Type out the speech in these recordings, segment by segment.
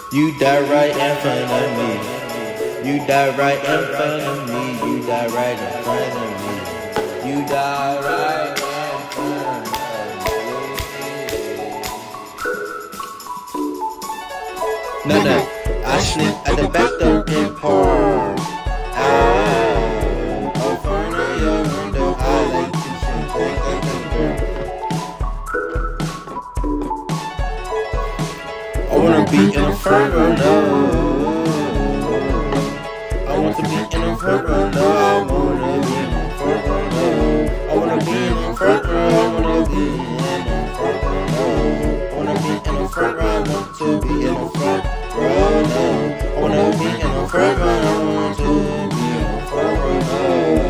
You die right in front of me. You die right in front of me. You die right in front of me. You die right in front of me. No, I sleep at the back door in park. In front of your window, I like to sleep in the dark. I wanna be in the front row now. I want to be in the front row now. I wanna be in the front row now. I wanna be in the front row. I wanna be in the front row now. I wanna be in the front row. I want to be in the front row now. I wanna be in the front row. I want to be in the front row now.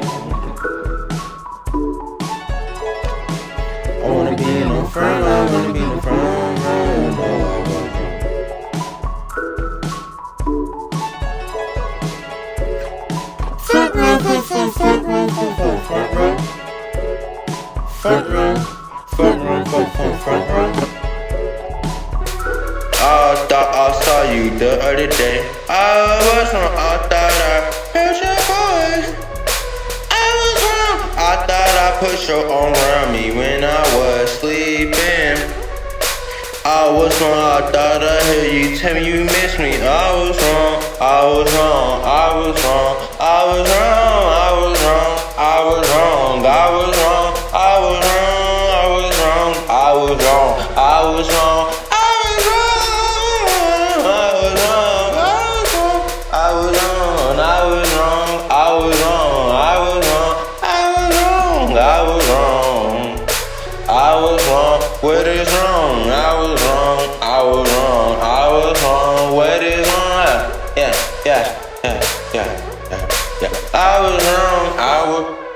I wanna be in the front row. I wanna be in the front row now. Front row, front row, front row, front row, front row, front row, front row, front row. I thought I saw you the other day. I was wrong. I thought I heard your voice. I was wrong. I thought I put your arm around me when I was sleeping. I was wrong. I thought I heard you tell me you miss me. I was wrong. I was wrong. I was wrong. I was wrong. I was wrong. I was wrong. I was wrong. I was wrong. I was wrong. I was wrong. I was wrong. I was wrong. I was wrong. I was wrong. I was wrong. I was wrong. I was wrong. I was wrong. What is wrong? I was wrong. I was wrong. I was wrong. What is wrong? Yeah. I was wrong.